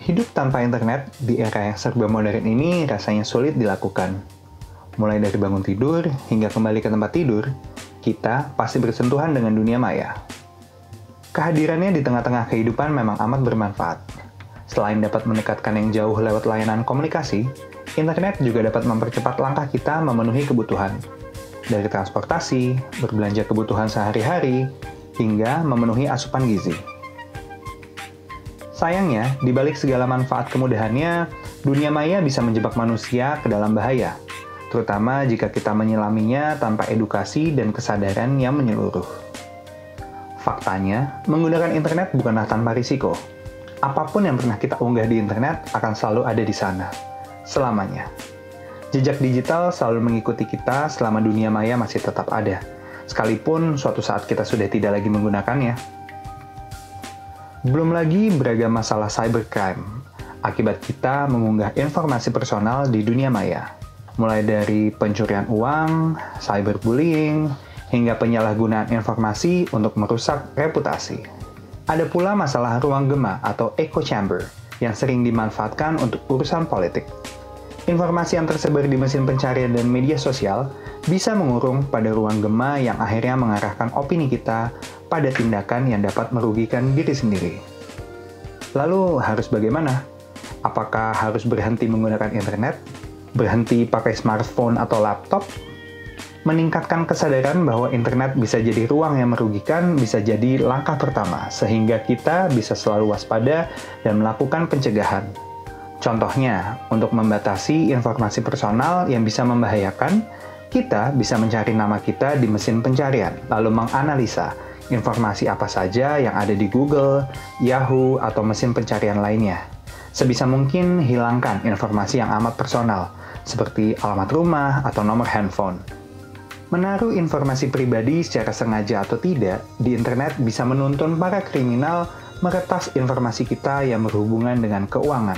Hidup tanpa internet di era yang serba modern ini rasanya sulit dilakukan. Mulai dari bangun tidur hingga kembali ke tempat tidur, kita pasti bersentuhan dengan dunia maya. Kehadirannya di tengah-tengah kehidupan memang amat bermanfaat. Selain dapat mendekatkan yang jauh lewat layanan komunikasi, internet juga dapat mempercepat langkah kita memenuhi kebutuhan. Dari transportasi, berbelanja kebutuhan sehari-hari, hingga memenuhi asupan gizi. Sayangnya, di balik segala manfaat kemudahannya, dunia maya bisa menjebak manusia ke dalam bahaya, terutama jika kita menyelaminya tanpa edukasi dan kesadaran yang menyeluruh. Faktanya, menggunakan internet bukanlah tanpa risiko. Apapun yang pernah kita unggah di internet akan selalu ada di sana, selamanya. Jejak digital selalu mengikuti kita selama dunia maya masih tetap ada, sekalipun suatu saat kita sudah tidak lagi menggunakannya. Belum lagi beragam masalah cybercrime, akibat kita mengunggah informasi personal di dunia maya. Mulai dari pencurian uang, cyberbullying, hingga penyalahgunaan informasi untuk merusak reputasi. Ada pula masalah ruang gema atau echo chamber yang sering dimanfaatkan untuk urusan politik. Informasi yang tersebar di mesin pencarian dan media sosial bisa mengurung pada ruang gema yang akhirnya mengarahkan opini kita pada tindakan yang dapat merugikan diri sendiri. Lalu harus bagaimana? Apakah harus berhenti menggunakan internet? Berhenti pakai smartphone atau laptop? Meningkatkan kesadaran bahwa internet bisa jadi ruang yang merugikan bisa jadi langkah pertama, sehingga kita bisa selalu waspada dan melakukan pencegahan. Contohnya, untuk membatasi informasi personal yang bisa membahayakan, kita bisa mencari nama kita di mesin pencarian, lalu menganalisa informasi apa saja yang ada di Google, Yahoo, atau mesin pencarian lainnya. Sebisa mungkin hilangkan informasi yang amat personal, seperti alamat rumah atau nomor handphone. Menaruh informasi pribadi secara sengaja atau tidak di internet bisa menuntun para kriminal meretas informasi kita yang berhubungan dengan keuangan.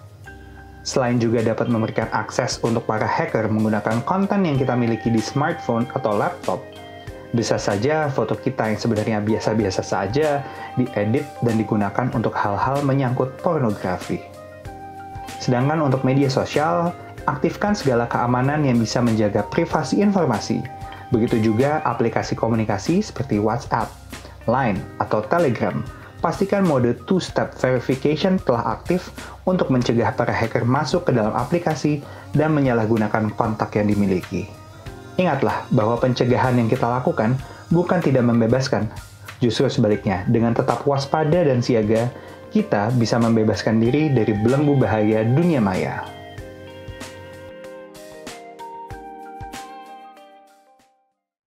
Selain juga dapat memberikan akses untuk para hacker menggunakan konten yang kita miliki di smartphone atau laptop, bisa saja foto kita yang sebenarnya biasa-biasa saja diedit dan digunakan untuk hal-hal menyangkut pornografi. Sedangkan untuk media sosial, aktifkan segala keamanan yang bisa menjaga privasi informasi. Begitu juga aplikasi komunikasi seperti WhatsApp, Line, atau Telegram. Pastikan mode two-step verification telah aktif untuk mencegah para hacker masuk ke dalam aplikasi dan menyalahgunakan kontak yang dimiliki. Ingatlah bahwa pencegahan yang kita lakukan bukan tidak membebaskan. Justru sebaliknya, dengan tetap waspada dan siaga, kita bisa membebaskan diri dari belenggu bahaya dunia maya.